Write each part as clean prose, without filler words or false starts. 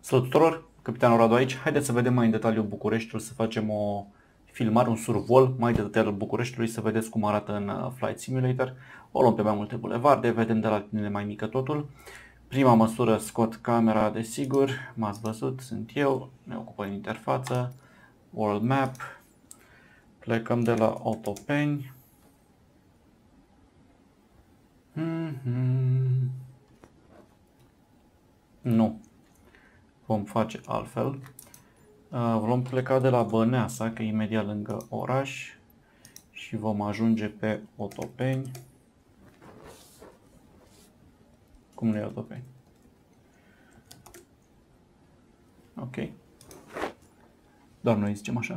Salut tuturor, Capitanul Radu aici. Haideți să vedem mai în detaliu Bucureștiul, să facem o filmare, un survol mai de detaliu al Bucureștiului, să vedeți cum arată în Flight Simulator. O luăm pe mai multe bulevarde, vedem de la linie mai mică totul. Prima măsură, scot camera, desigur, m-ați văzut, sunt eu, ne ocupă în interfață, World Map, plecăm de la Autopen. Nu, vom face altfel. Vom pleca de la Băneasa, că e imediat lângă oraș, și vom ajunge pe Otopeni. Cum nu e Otopeni? Ok. Doar noi zicem așa.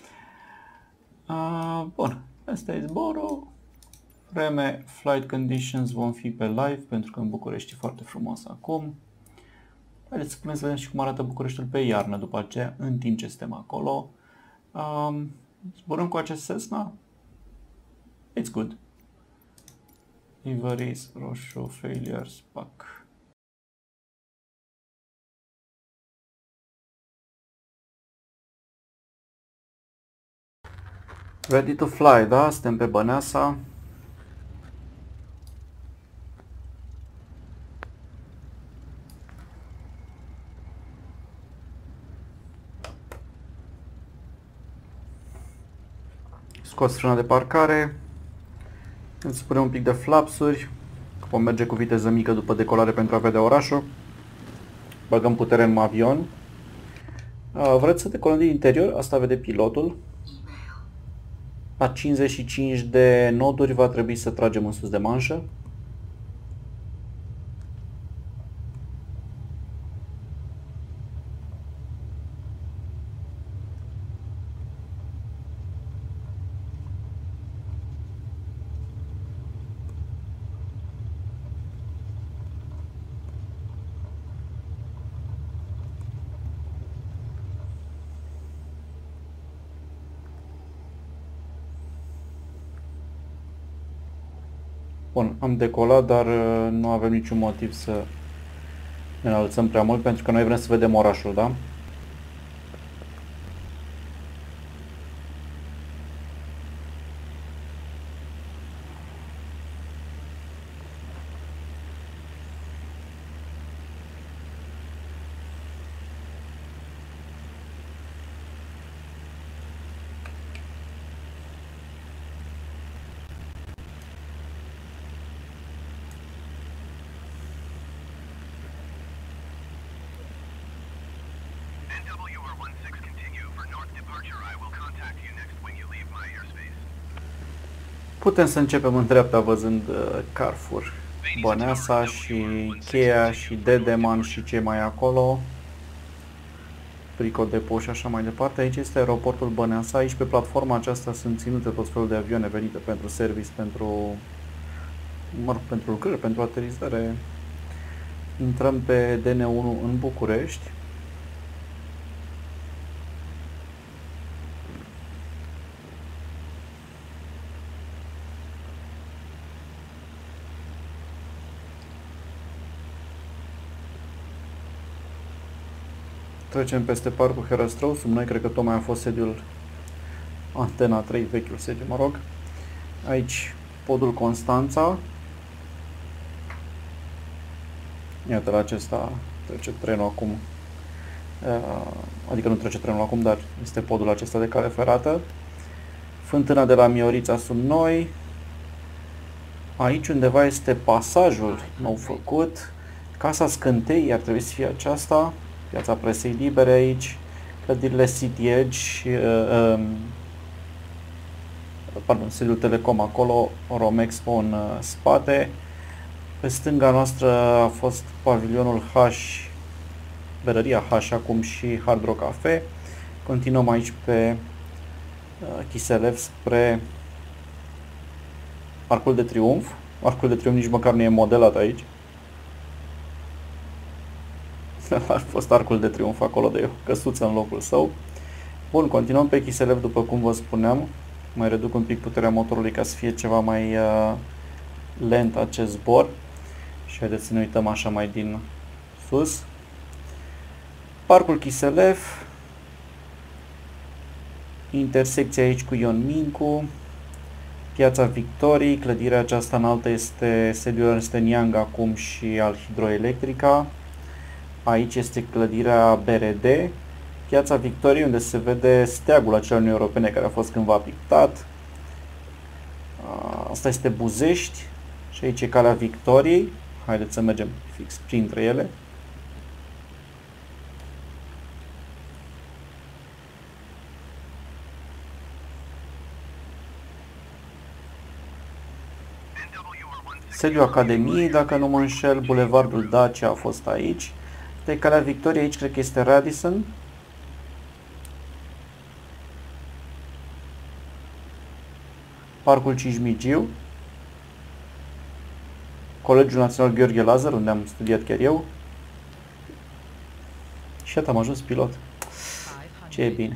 Bun, asta e zborul. Vreme, flight conditions vom fi pe live, pentru că în București e foarte frumos acum. Haideți să punem să vedem și cum arată Bucureștiul pe iarnă după aceea, în timp ce suntem acolo. Zburăm cu acest Cessna. It's good. Liveries, roșu, failures, pack. Ready to fly, da? Suntem pe Băneasa. Scos frâna de parcare. Îți punem un pic de flapsuri. Vom merge cu viteză mică după decolare pentru a vedea orașul. Băgăm putere în avion. Vreți să decolăm din interior? Asta vede pilotul. La 55 de noduri va trebui să tragem în sus de manșă. Bun, am decolat, dar nu avem niciun motiv să ne înălțăm prea mult, pentru că noi vrem să vedem orașul, da? Putem să începem în dreapta văzând Carrefour, Băneasa și Cheia și Dedeman și ce mai acolo. Frico Depot și așa mai departe. Aici este aeroportul Băneasa. Aici pe platforma aceasta sunt ținute tot felul de avioane venite pentru service, pentru lucrări, pentru aterizare. Intrăm pe DN1 în București. Trecem peste Parcul Herăstrău. Sub noi cred că tocmai a fost sediul Antena 3, vechiul sediu, mă rog. Aici podul Constanța. Iată, la acesta trece trenul acum. Adică nu trece trenul acum, dar este podul acesta de cale ferată. Fântâna de la Miorița sub noi. Aici undeva este pasajul nou făcut. Casa Scântei ar trebui să fie aceasta. Piața Presei Libere aici. Clădirile City Edge. Sediul Telecom acolo. Romexpo în spate. Pe stânga noastră a fost pavilionul H, berăria H acum și Hard Rock Cafe. Continuăm aici pe Chiselev spre Arcul de Triunf. Arcul de Triunf nici măcar nu e modelat aici. A fost Arcul de Triunf acolo de căsuță în locul său. Bun, continuăm pe Chiselev după cum vă spuneam. Mai reduc un pic puterea motorului ca să fie ceva mai lent acest zbor. Și haideți să ne uităm așa mai din sus. Parcul Chiselev, intersecția aici cu Ion Mincu, Piața Victoriei, clădirea aceasta înaltă este sediul Ernst & Young acum și al Hidroelectrica. Aici este clădirea BRD, Piața Victoriei, unde se vede steagul acela Uniunii Europene care a fost cândva pictat. Asta este Buzești și aici e Calea Victoriei. Haideți să mergem fix printre ele. Sediul Academiei, dacă nu mă înșel, Bulevardul Dacia a fost aici. De Calea Victoriei, aici cred că este Radisson. Parcul Cismigiu. Colegiul Național Gheorghe Lazar, unde am studiat chiar eu. Și iată, am ajuns pilot. Ce e bine.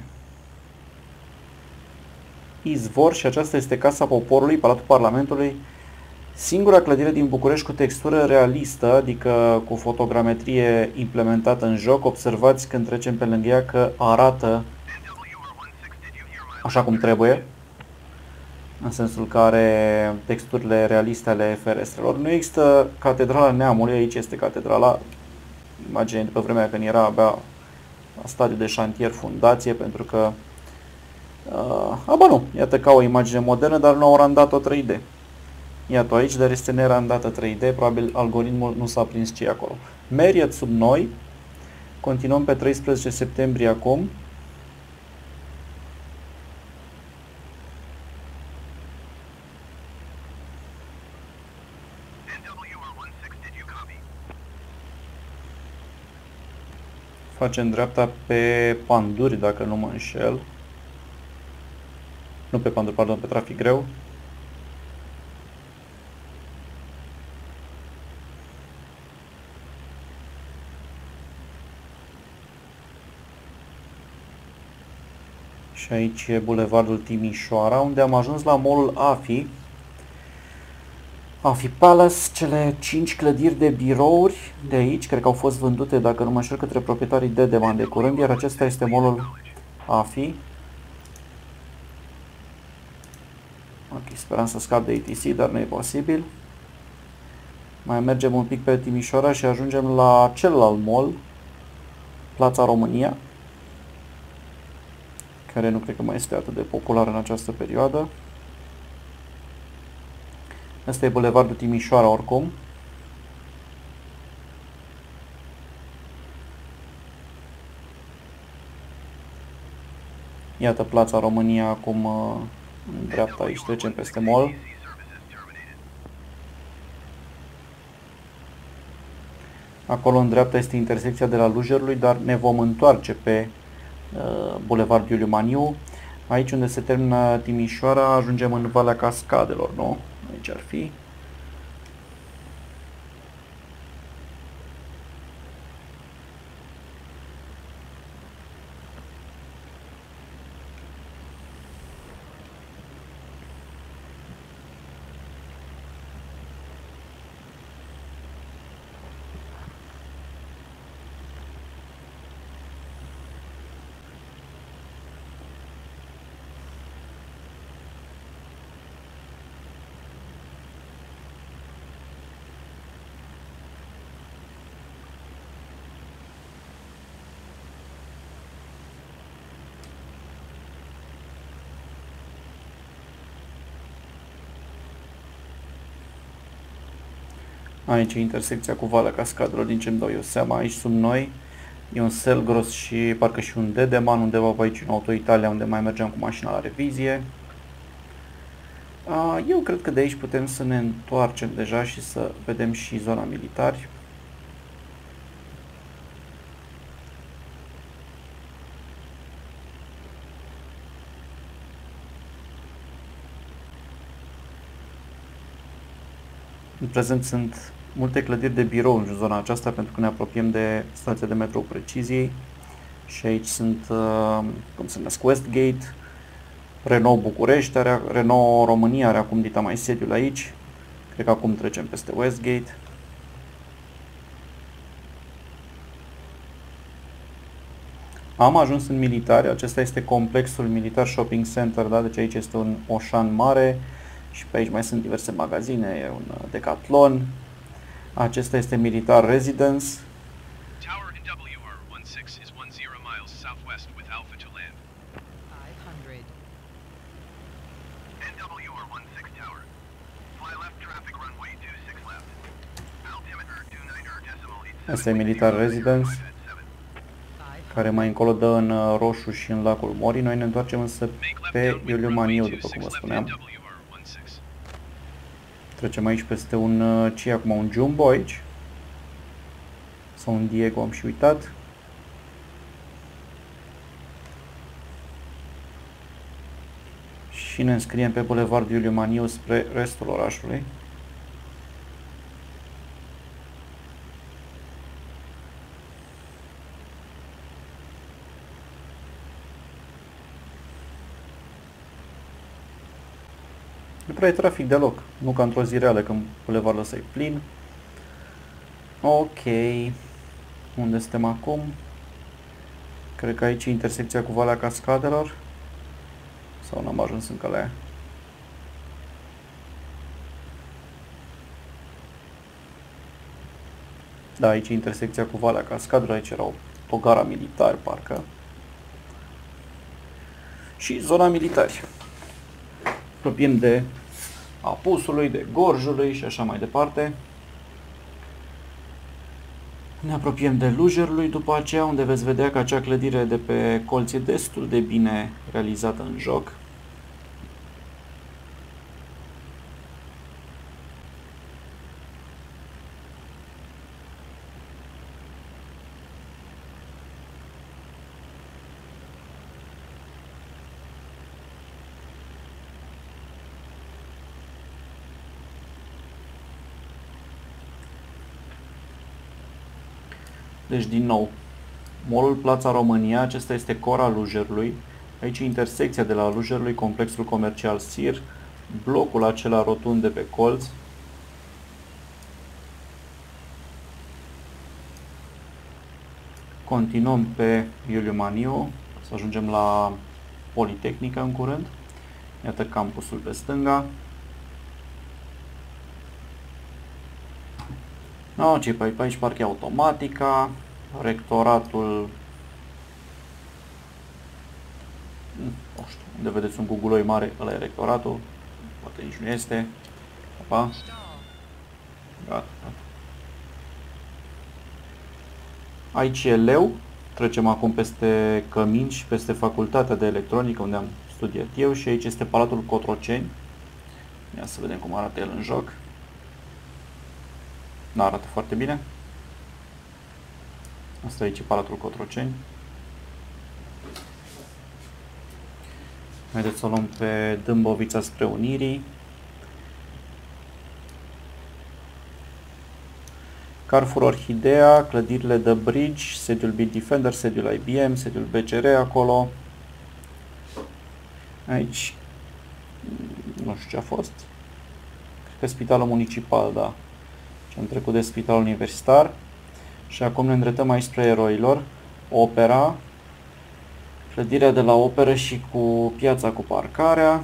Izvor, și aceasta este Casa Poporului, Palatul Parlamentului. Singura clădire din București cu textură realistă, adică cu fotogrametrie implementată în joc. Observați când trecem pe lângă ea că arată așa cum trebuie, în sensul că are texturile realiste ale ferestrelor. Nu există Catedrala Neamului, aici este catedrala, imagine după vremea când era abia la stadiu de șantier fundație, pentru că nu, iată ca o imagine modernă, dar nu au randat-o 3D. Iată aici, dar este nerandată 3D, probabil algoritmul nu s-a prins ce e acolo. Marriott sub noi, continuăm pe 13 septembrie acum. Facem dreapta pe Panduri, dacă nu mă înșel. Nu pe Panduri, pardon, pe Trafic Greu. Și aici e Bulevardul Timișoara, unde am ajuns la mall-ul AFI. AFI Palace, cele 5 clădiri de birouri de aici, cred că au fost vândute, dacă nu mă înșel, către proprietarii Dedeman de curând, iar acesta este mall-ul AFI. Ok, speram să scap de ETC, dar nu e posibil. Mai mergem un pic pe Timișoara și ajungem la celălalt mall, Plața România, care nu cred că mai este atât de popular în această perioadă. Asta e Bulevardul Timișoara oricum. Iată Plața România acum în dreapta, aici trecem peste mall. Acolo în dreapta este intersecția de la Lujerului, dar ne vom întoarce pe Bulevardul Iuliu Maniu. Aici unde se termină Timișoara, ajungem în Valea Cascadelor, nu? Aici ar fi. Aici e intersecția cu Valea Cascadelor, din ce îmi dau eu seama. Aici sub noi e un Selgros și parcă și un Dedeman, undeva pe aici în Auto Italia, unde mai mergeam cu mașina la revizie. Eu cred că de aici putem să ne întoarcem deja și să vedem și zona militari. În prezent sunt multe clădiri de birou în zona aceasta, pentru că ne apropiem de stația de metrou Preciziei. Și aici sunt, cum se numesc, Westgate, Renault București, Renault România are acum dita mai sediul aici. Cred că acum trecem peste Westgate. Am ajuns în militari, acesta este complexul militar shopping center, da? Deci aici este un Oșan mare și pe aici mai sunt diverse magazine, e un Decathlon. Acesta este militar residence. Tower in WR-16 is 10 miles southwest with Alpha to land. 500. NWR-16 Tower. Fly left traffic runway 26 left. Altimeter 29 Asta e militar residence, care mai încolo dă în roșu și în lacul Mori. Noi ne întoarcem însă pe Iuliu Maniu, după cum vă spuneam. Trecem aici peste un, ce e acum, un Jumbo aici? Sau un Diego, am și uitat. Și ne înscriem pe Bulevardul Iuliu Maniu spre restul orașului. Nu prea e trafic deloc, nu ca într-o zi reală când bulevardul ăsta e plin. Ok, unde suntem acum? Cred că aici e intersecția cu Valea Cascadelor. Sau n-am ajuns încă la ea? Da, aici e intersecția cu Valea Cascadelor, aici era o gara militar, parcă. Și zona militari. Apropiem de Apusului, de Gorjului și așa mai departe. Ne apropiem de Lujerului după aceea, unde veți vedea că acea clădire de pe colț e destul de bine realizată în joc. Deci, din nou, mall-ul Plața România, acesta este cora Lujerului. Aici intersecția de la Lujerului, complexul comercial SIR, blocul acela rotund de pe colț. Continuăm pe Iuliu Maniu, să ajungem la Politehnică în curând. Iată campusul pe stânga. No, ce pe aici parcă e Automatica, rectoratul, nu știu, unde vedeți un guguloi mare, ăla e rectoratul, poate nici nu este. Opa. Gata. Aici e leu, trecem acum peste Cămin și peste Facultatea de Electronică, unde am studiat eu, și aici este Palatul Cotroceni. Ia să vedem cum arată el în joc. Nu arată foarte bine. Asta aici e Palatul Cotroceni. Haideți să o luăm pe Dâmbovița spre Unirii. Carrefour Orhidea, clădirile The Bridge, sediul Bitdefender, sediul IBM, sediul BCR acolo. Aici nu știu ce a fost. Cred că Spitalul Municipal, da. Am trecut de Spitalul Universitar și acum ne îndreptăm aici spre Eroilor, Opera, clădirea de la Operă și cu piața cu parcarea,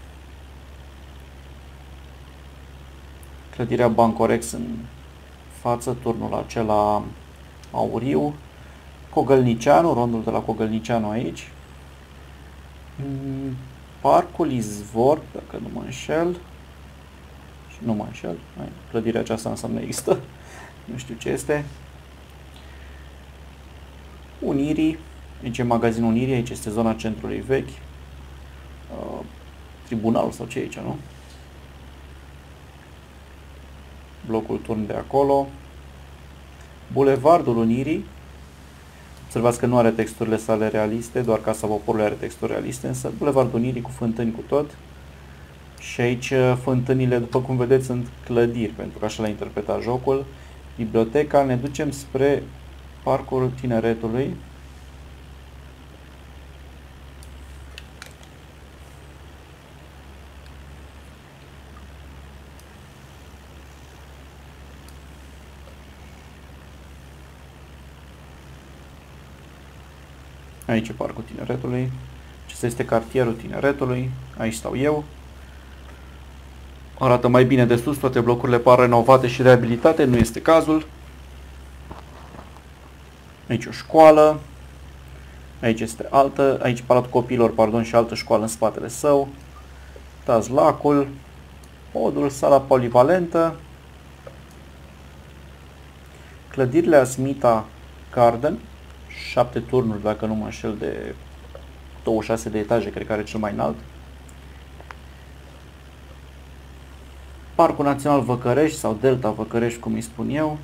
clădirea Bancorex în față, turnul acela auriu, Cogălnicianu, rondul de la Cogălnicianu aici, Parcul Izvor, dacă nu mă înșel. Nu mă înșel, clădirea aceasta înseamnă există, nu știu ce este. Unirii, aici e magazinul Unirii, aici este zona centrului vechi. Tribunal sau ce e aici, nu? Blocul turn de acolo. Bulevardul Unirii. Observați că nu are texturile sale realiste, doar Casa Poporului are texturi realiste, însă Bulevardul Unirii cu fântâni cu tot. Și aici fântânile, după cum vedeți, sunt clădiri, pentru că așa l-a interpretat jocul. Biblioteca, ne ducem spre Parcul Tineretului. Aici e Parcul Tineretului. Acesta este cartierul Tineretului. Aici stau eu. Arată mai bine de sus, toate blocurile par renovate și reabilitate, nu este cazul. Aici o școală. Aici este altă, aici Palatul Copiilor, pardon, și altă școală în spatele său. Uitați lacul, podul, sala polivalentă. Clădirile Asmita Garden, 7 turnuri, dacă nu mă înșel, de 26 de etaje, cred că are cel mai înalt. Parcul Național Văcărești sau Delta Văcărești, cum îi spun eu.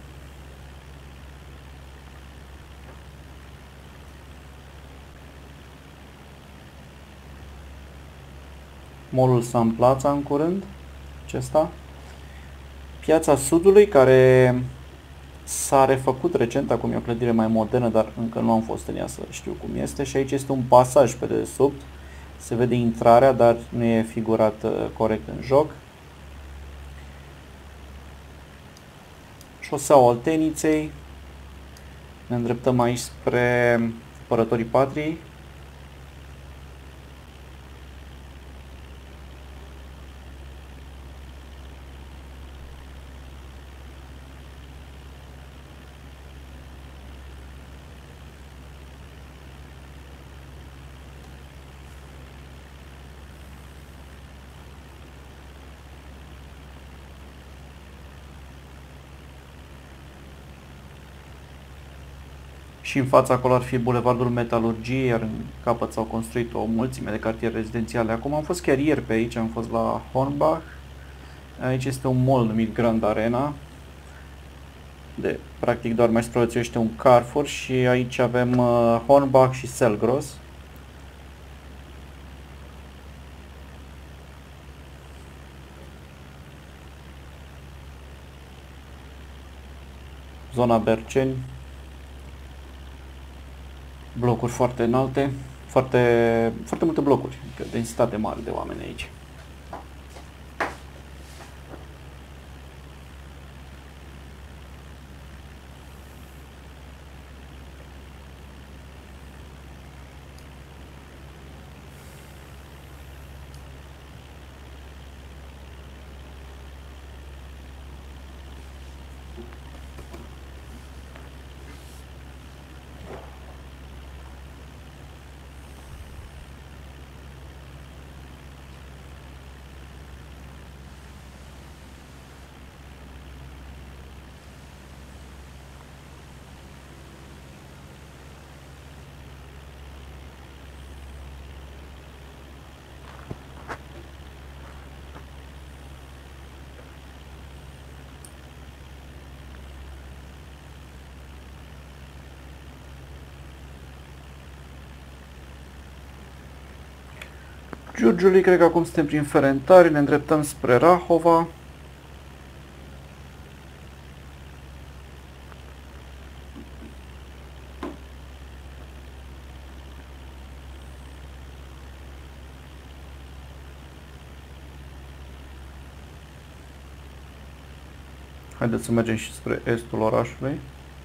Mall-ul Sun Plaza în curând, acesta. Piața Sudului, care s-a refăcut recent, acum e o clădire mai modernă, dar încă nu am fost în ea să știu cum este. Și aici este un pasaj pe dedesubt, se vede intrarea, dar nu e figurat corect în joc. Șoseaua Olteniței. Ne îndreptăm aici spre Apărătorii Patriei. Și în fața acolo ar fi Bulevardul Metalurgiei, iar în capăt s-au construit o mulțime de cartiere rezidențiale. Acum am fost chiar ieri pe aici, am fost la Hornbach. Aici este un mall numit Grand Arena, de practic doar mai supraviețuiește un Carrefour și aici avem Hornbach și Selgros. Zona Berceni. Blocuri foarte înalte, foarte multe blocuri, adică densitate mare de oameni aici. Giurgiului, cred că acum suntem prin Ferentari, ne îndreptăm spre Rahova. Haideți să mergem și spre estul orașului.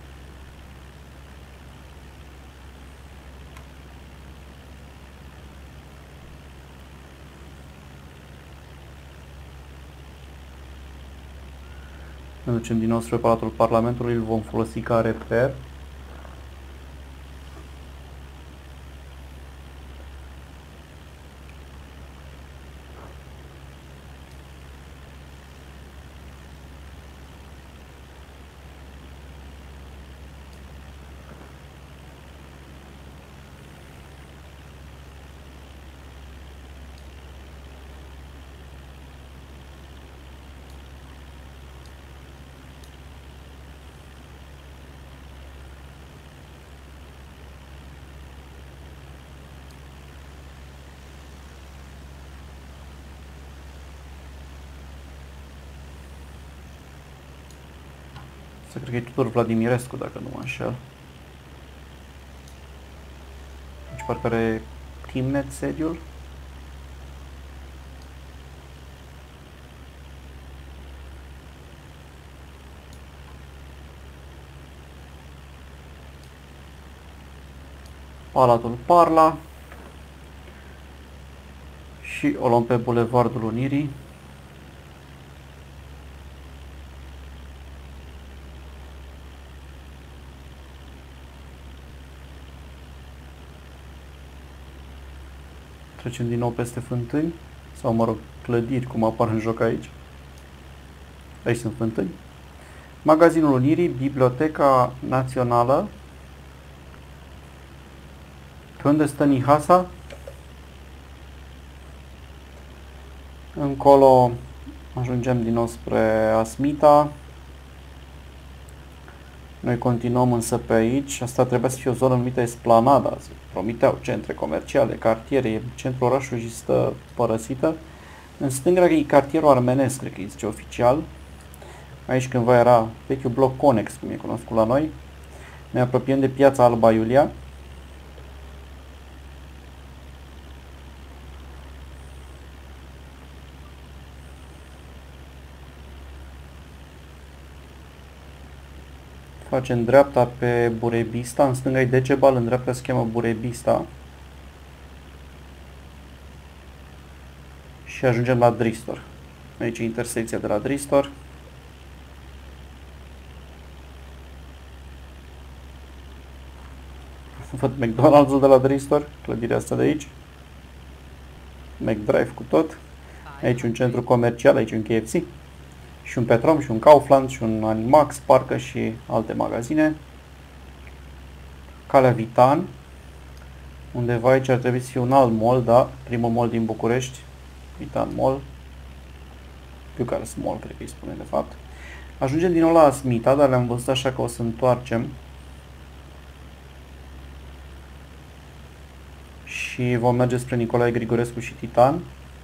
Ne ducem din nou spre Palatul Parlamentului, îl vom folosi ca reper. Cred că e Tudor Vladimirescu, dacă nu mă înșel. Deci parcă are Timnet sediul. Palatul Parla și o luăm pe Bulevardul Unirii. Trecem din nou peste fântâni, sau mă rog, clădiri, cum apar în joc aici. Aici sunt fântâni. Magazinul Unirii, Biblioteca Națională. Pe unde stă Nihasa? Încolo ajungem din nou spre Asmita. Noi continuăm însă pe aici. Asta trebuie să fie o zonă numită Esplanada. Se promiteau centre comerciale, cartiere. E centrul orașului și stă părăsită. În stânga e cartierul armenesc, cred că îi zice oficial. Aici cândva era vechiul bloc Conex, cum e cunoscut la noi. Ne apropiem de Piața Alba Iulia. Facem dreapta pe Burebista, în stânga e Decebal, în dreapta se cheamă Burebista. Și ajungem la Dristor. Aici e intersecția de la Dristor. Văd McDonald's-ul de la Dristor, clădirea asta de aici. McDrive cu tot. Aici un centru comercial, aici un KFC. Și un Petrom, și un Kaufland, și un Animax, parcă și alte magazine. Calea Vitan. Undeva aici ar trebui să fie un alt mall, da? Primul mall din București. Vitan Mall. Bucharest Mall, cred că îi spune de fapt. Ajungem din nou la Asmita, dar le-am văzut așa că o să întoarcem. Și vom merge spre Nicolae Grigorescu și Titan.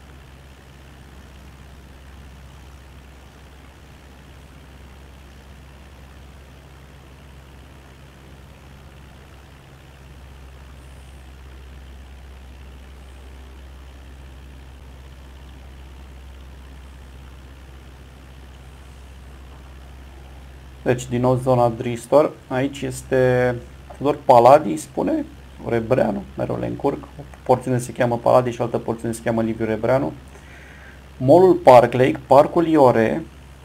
Deci, din nou zona Dristor. Aici este Tudor Paladi, spune, Rebreanu, mereu le încurc. O porțiune se cheamă Paladi și altă porțiune se cheamă Liviu Rebreanu. Mallul Park Lake, Parcul Iore.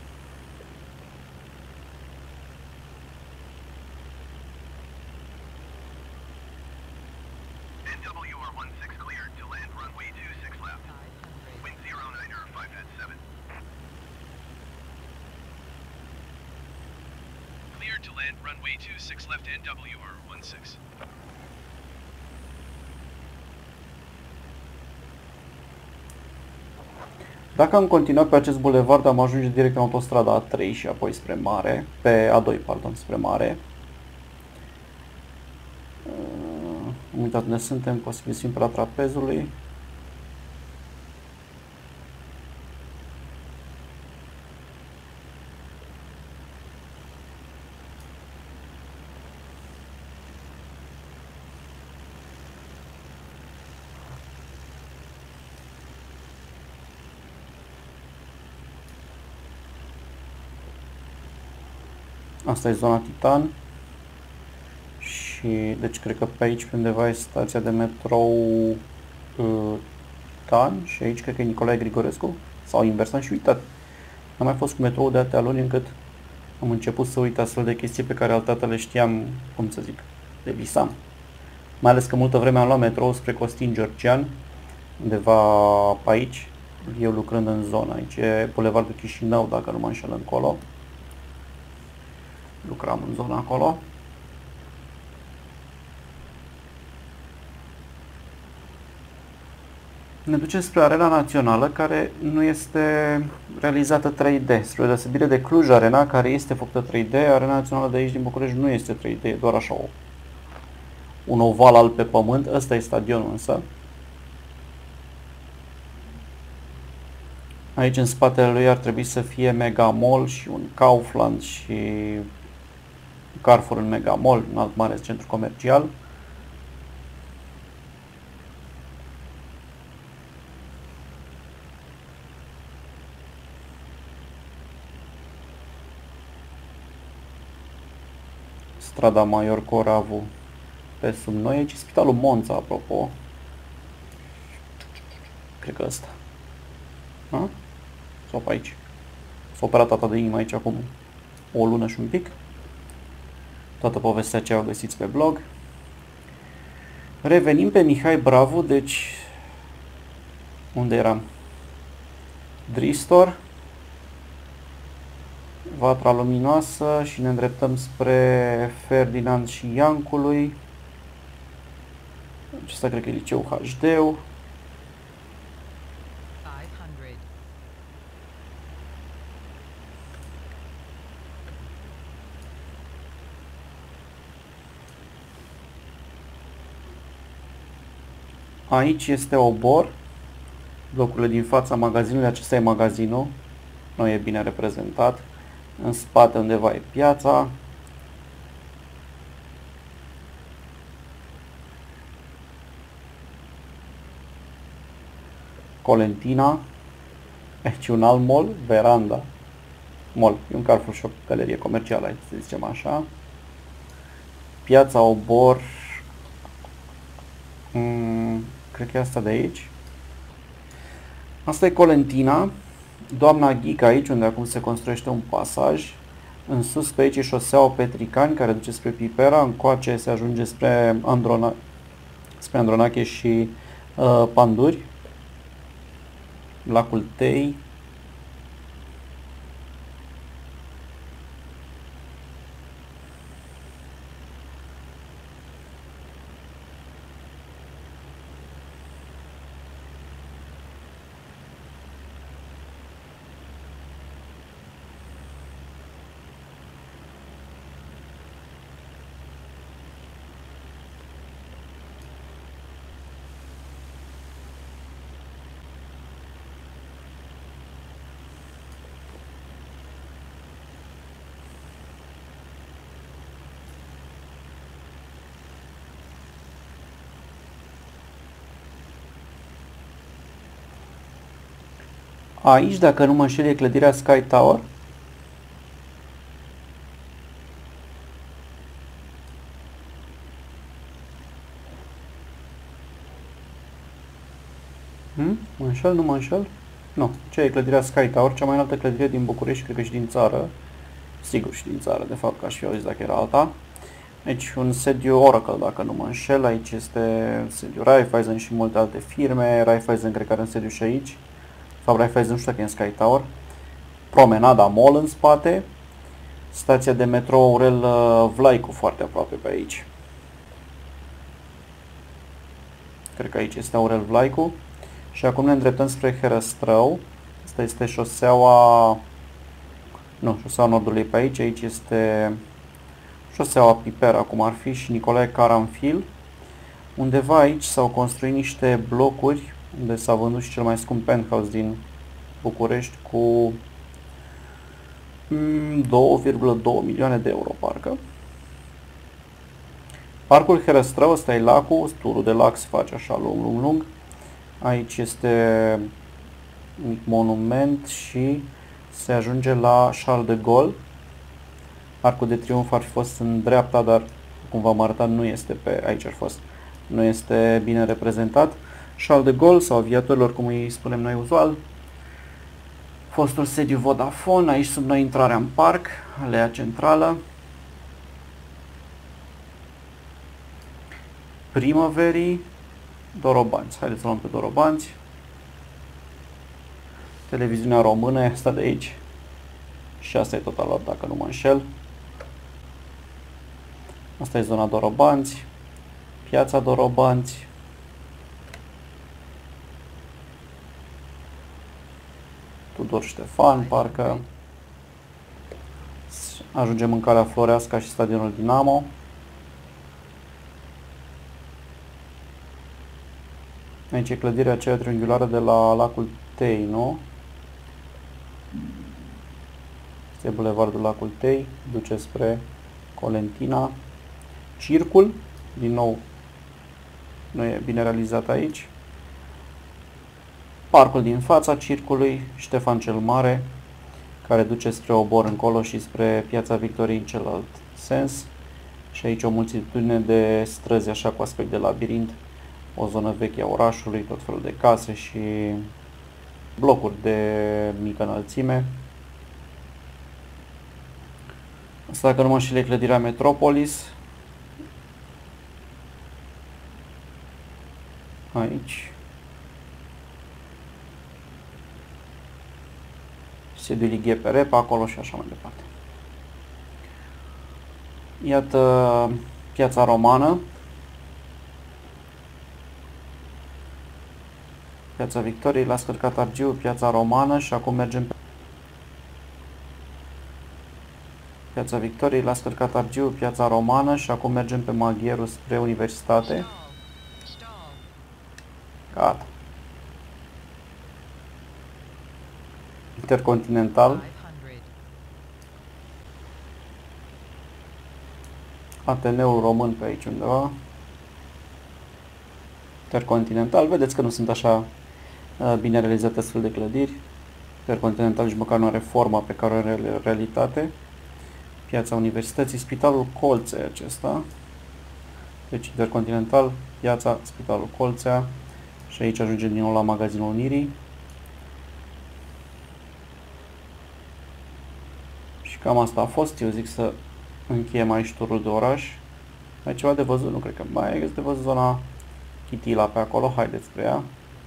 NWR 16 cleared to land runway 26 left. Wind 09er 5-7. Cleared to land runway 26 left NWR 16. Dacă am continuat pe acest bulevard, am ajunge direct în autostrada A3 și apoi spre mare, pe A2, pardon, spre mare. Am uitat unde suntem, posibil simpla trapezului. Asta e zona Titan. Și deci cred că pe aici pe undeva e stația de metrou Titan și aici cred că e Nicolae Grigorescu sau invers, am și uitat. Am mai fost cu metrou de atâtea luni încât am început să uit astfel de chestii pe care altădată le știam, cum să zic, le visam. Mai ales că multă vreme am luat metrou spre Costin Georgian, undeva pe aici, eu lucrând în zona. Aici e Bulevardul Chișinău, dacă nu mă înșel încolo. Lucram în zona acolo. Ne ducem spre Arena Națională, care nu este realizată 3D. Spre deosebire de Cluj Arena, care este făcută 3D, Arena Națională de aici din București nu este 3D, e doar așa un oval al pe pământ. Ăsta e stadionul însă. Aici în spatele lui ar trebui să fie Mega Mall și un Kaufland și Carrefour în Mega Mall, un alt mare centru comercial. Strada Maior Coravu pe sub noi aici. Spitalul Monza, apropo. Cred că ăsta. A? Sau pe aici. S-a operat tata de inimă aici acum o lună și un pic. Toată povestea aceea o găsiți pe blog. Revenim pe Mihai Bravu, deci unde eram? Dristor, Vatra Luminoasă și ne îndreptăm spre Ferdinand și Iancului. Acesta cred că e liceul HD-ul. 500. Aici este Obor. Blocurile din fața magazinului, acesta e magazinul. Nu e bine reprezentat. În spate undeva e piața. Colentina. Aici un alt mall, Veranda. Mall, e un Carrefour Shop, galerie comercială, aici, să zicem așa. Piața Obor. Cred că e asta de aici. Asta e Colentina. Doamna Ghica aici, unde acum se construiește un pasaj. În sus pe aici e șoseaua Petricani, care duce spre Pipera. Încoace se ajunge spre Andronache și Panduri. Lacul Tei. Aici, dacă nu mă înșel, e clădirea Sky Tower. Mă înșel, nu mă înșel? Nu, ce e clădirea Sky Tower, cea mai înaltă clădire din București, cred că și din țară. Sigur și din țară, de fapt, că aș fi auzit dacă era alta. Aici un sediu Oracle, dacă nu mă înșel. Aici este sediu Raiffeisen și multe alte firme. Raiffeisen cred că are un sediu și aici. De fapt, Raiffeisen nu știu dacă e în Sky Tower. Promenada Mall în spate. Stația de metrou Aurel Vlaicu foarte aproape pe aici. Cred că aici este Aurel Vlaicu. Și acum ne îndreptăm spre Herăstrău. Asta este șoseaua... Nu, șoseaua Nordului pe aici. Aici este șoseaua Pipera, cum ar fi, și Nicolae Caranfil. Undeva aici s-au construit niște blocuri unde s-a vândut și cel mai scump penthouse din București cu 2,2 milioane de euro, parcă. Parcul Herăstrău, ăsta e lacul, turul de lac se face așa lung. Aici este un monument și se ajunge la Charles de Gaulle. Arcul de Triunf ar fi fost în dreapta, dar cum v-am arătat nu este pe aici ar fost. Nu este bine reprezentat. Charles de Gaulle sau aviatorilor, cum îi spunem noi uzual. Fostul sediu Vodafone, aici sub noi intrarea în parc, alea centrală. Primăverii, Dorobanți. Haideți să luăm pe Dorobanți. Televiziunea română, asta de aici. Și asta e total, dacă nu mă înșel. Asta e zona Dorobanți. Piața Dorobanți. Tudor Ștefan, parcă. Ajungem în Calea Floreasca și stadionul Dinamo. Aici e clădirea aceea triunghiulară de la lacul Tei, nu? Este bulevardul lacul Tei, duce spre Colentina. Circul, din nou, nu e bine realizat aici. Parcul din fața circului, Ștefan cel Mare, care duce spre Obor încolo și spre Piața Victoriei în celălalt sens. Și aici o multitudine de străzi așa cu aspect de labirint, o zonă veche a orașului, tot felul de case și blocuri de mică înălțime. Asta, dacă nu mă înșel, e clădirea Metropolis. Aici. Sediul IGPR pe acolo și așa mai departe. Iată Piața Romană. Piața Victoriei, la scălcat Argiu, Piața Romană și acum mergem pe Piața Victoriei, la scălcat Argiu, Piața Romană și acum mergem pe Maghieru spre Universitate. Gata. Intercontinental. Ateneul Român pe aici undeva. Intercontinental. Vedeți că nu sunt așa bine realizate astfel de clădiri. Intercontinental nici măcar nu are forma pe care o are în realitate. Piața Universității, Spitalul Colțea acesta. Deci Intercontinental, Piața, Spitalul Colțea. Și aici ajungem din nou la Magazinul Unirii. Și cam asta a fost. Eu zic să încheiem aici turul de oraș. Mai ceva de văzut? Nu cred că mai este de văzut zona Chitila pe acolo. Haideți spre ea.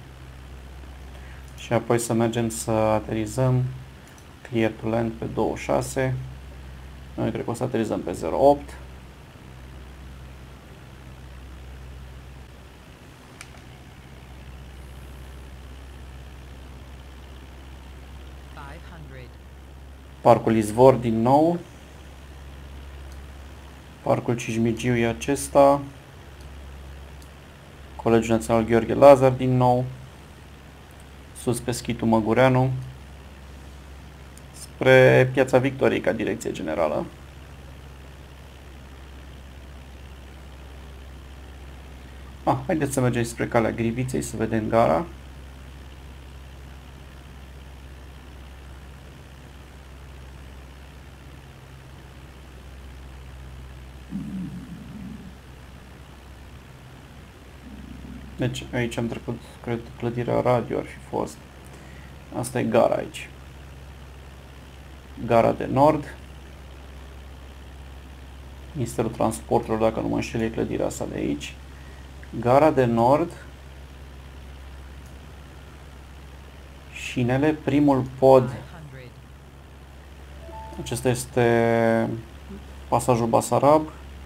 Și apoi să mergem să aterizăm Clear to Land pe 26. Noi cred că o să aterizăm pe 08. Parcul Izvor din nou. Parcul Cismigiu e acesta. Colegiul Național Gheorghe Lazar din nou. Sus pe Schitul Măgureanu. Spre Piața Victoriei ca direcție generală. Haideți să mergem spre Calea Griviței să vedem gara. Deci aici am trecut, cred, clădirea radio ar fi fost. Asta e gara aici. Gara de Nord. Ministerul Transporturilor, dacă nu mă înșel, e clădirea asta de aici. Gara de Nord. Șinele, primul pod. Acesta este pasajul Basarab.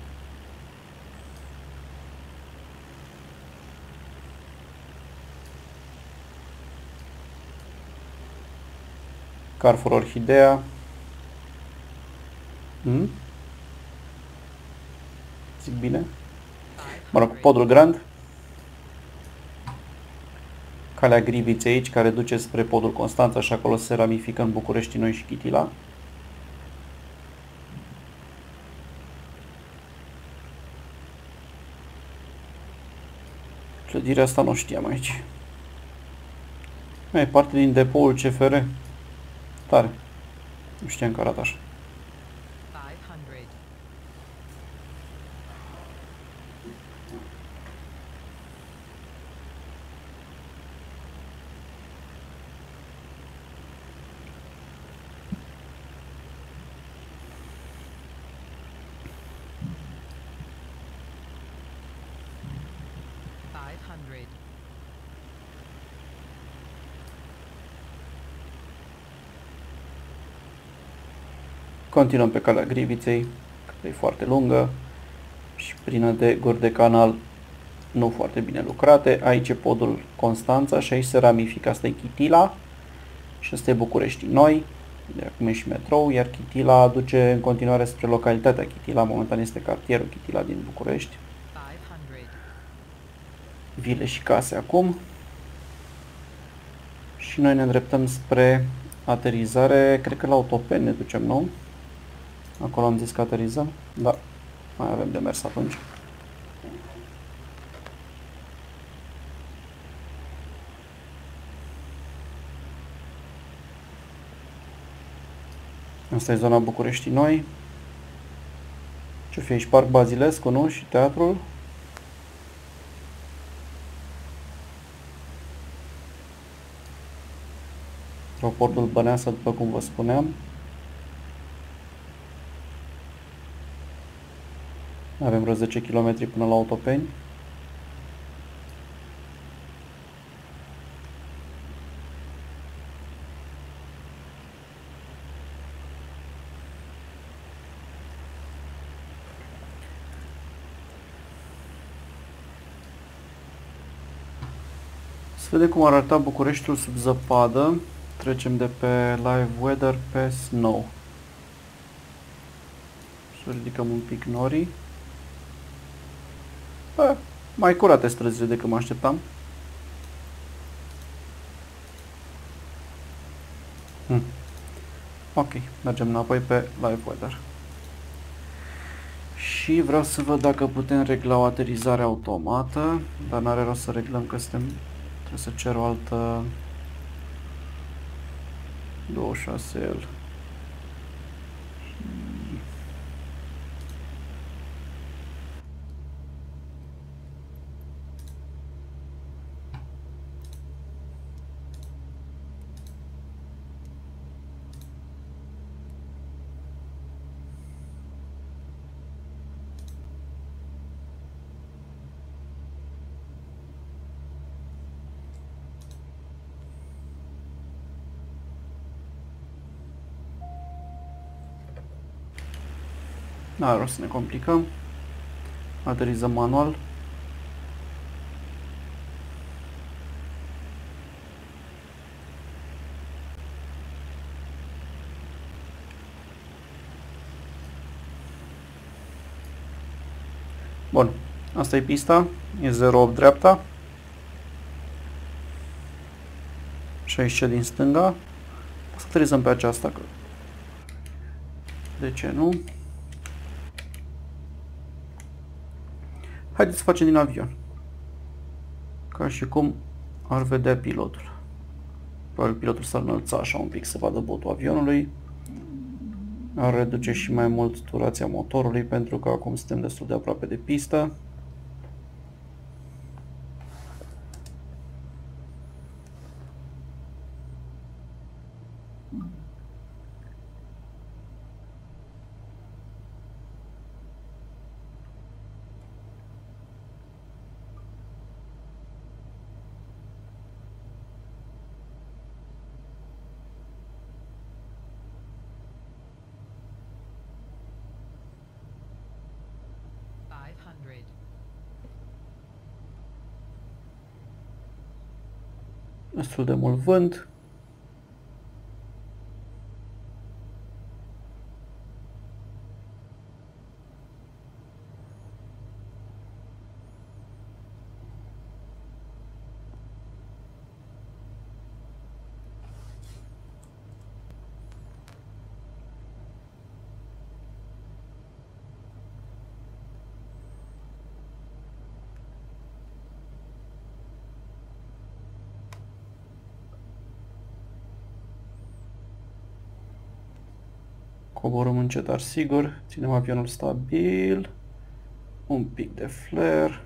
Carrefour Orhidea. Zic bine? Mă rog, podul Grand. Calea Griviței aici, care duce spre podul Constanța și acolo se ramifică în București Noi și Chitila. Clădirea asta nu știam aici. E parte din depoul CFR. Tare. Nu știam că arată așa. Continuăm pe Calea Griviței, care e foarte lungă și plină de guri de canal nu foarte bine lucrate. Aici e podul Constanța și aici se ramifică. Asta e Chitila și asta e București Noi. De acum e și metrou, iar Chitila duce în continuare spre localitatea Chitila. Momentan este cartierul Chitila din București. Vile și case acum. Și noi ne îndreptăm spre aterizare, cred că la Autopen ne ducem, nu? Acolo am zis că aterizăm? Da, mai avem de mers atunci. Asta e zona București Noi. Ce fi aici? Parc Bazilescu, nu? Și teatrul. Aeroportul Băneasa, după cum vă spuneam. Avem vreo 10 km până la Otopeni. Să vedem cum arăta Bucureștiul sub zăpadă. Trecem de pe Live Weather pe Snow. Să ridicăm un pic norii. Bă, mai curate străzile decât mă așteptam. Ok, mergem înapoi pe Live Weather. Și vreau să văd dacă putem regla o aterizare automată, dar n-are rost să reglăm că suntem... Trebuie să cer o altă... 26L. N-are rost să ne complicăm. Aterizăm manual. Bun, asta e pista, e 08 dreapta, 60 din stânga. O să aterizăm pe aceasta, că... De ce nu? Haideți să facem din avion. Ca și cum ar vedea pilotul. Probabil pilotul s-ar înălța așa un pic să vadă botul avionului. Ar reduce și mai mult durația motorului, pentru că acum suntem destul de aproape de pistă. Destul de mult vânt. Coborâm încet, dar sigur. Ținem avionul stabil. Un pic de flare.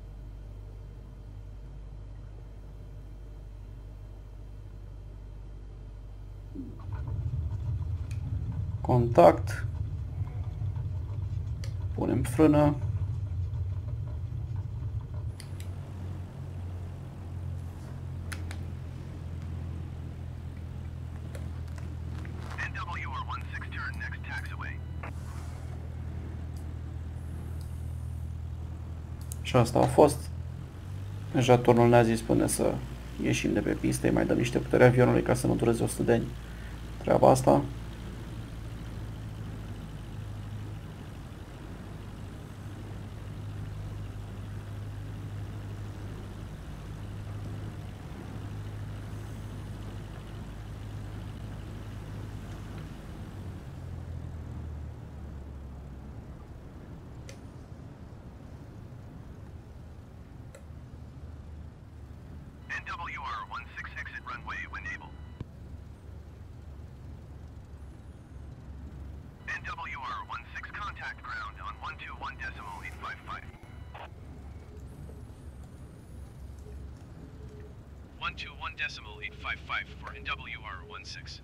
Contact. Punem frână. Și asta a fost. Deja turnul ne-a zis până să ieșim de pe pistă, îi mai dăm niște putere avionului ca să nu dureze 100 de ani treaba asta. NWR 16 exit runway when able. NWR 16 contact. attacked ground on 121.855. 121.855 for NWR-16.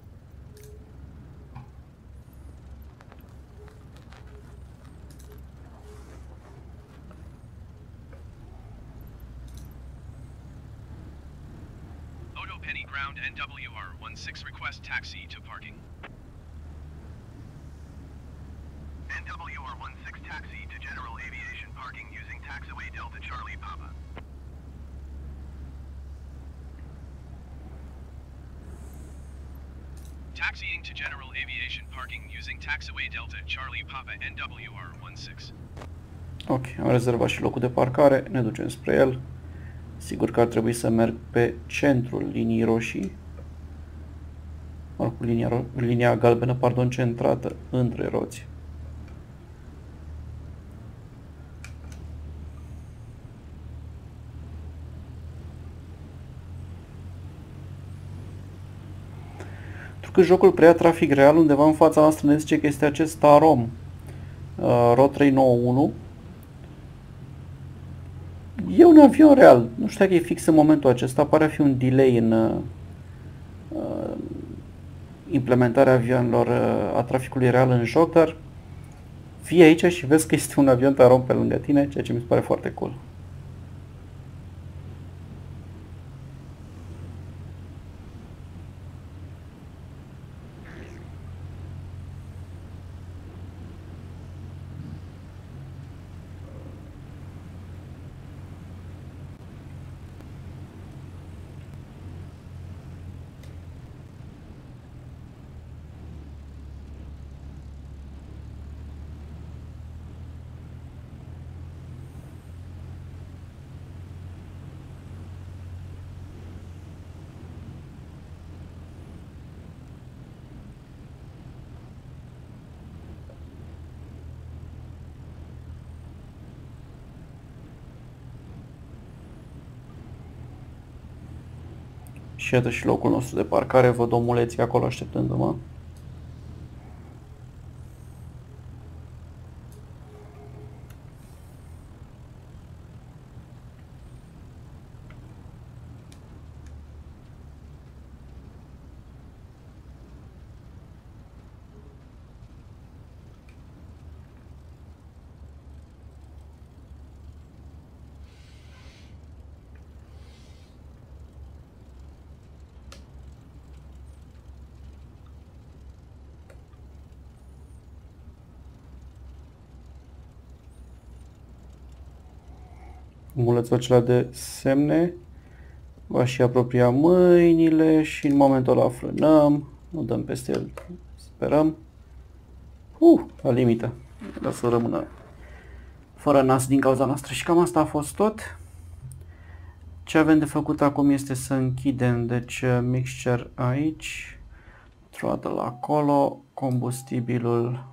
Odo Penny ground NWR-16 request taxi to parking. NWR-16 taxi to general aviation parking using taxiway Delta Charlie Papa. Taxiing to general aviation parking using taxiway Delta Charlie Papa NWR-16. Ok, am rezervat și locul de parcare, ne ducem spre el. Sigur că ar trebui să merg pe centrul liniei roșii. Cu linia galbenă, pardon, centrată între roți. Pentru că jocul preia trafic real, undeva în fața noastră ne zice că este acest Tarom RO 391. E un avion real, nu știu dacă e fix în momentul acesta, pare a fi un delay în implementarea avionilor a traficului real în joc, dar fii aici și vezi că este un avion Tarom pe lângă tine, ceea ce mi se pare foarte cool. Și iată și locul nostru de parcare, văd omuleții acolo așteptându-mă. Omulețul acela de semne va și apropia mâinile și în momentul ăla frânăm, nu dăm peste el, sperăm. La limită, dar să rămână fără nas din cauza noastră. Și cam asta a fost tot. Ce avem de făcut acum este să închidem, deci mixture aici, throttle acolo, combustibilul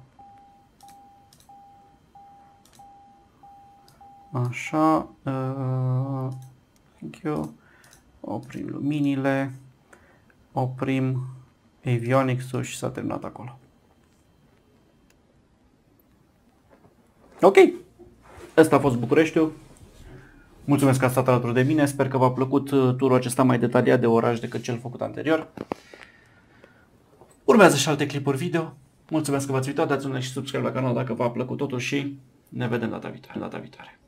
așa, thank you. Oprim luminile, oprim avionics-ul și s-a terminat acolo. Ok, ăsta a fost Bucureștiul. Mulțumesc că ați stat alături de mine, sper că v-a plăcut turul acesta mai detaliat de oraș decât cel făcut anterior. Urmează și alte clipuri video. Mulțumesc că v-ați uitat, dați un like și subscribe la canal dacă v-a plăcut totul și ne vedem data viitoare.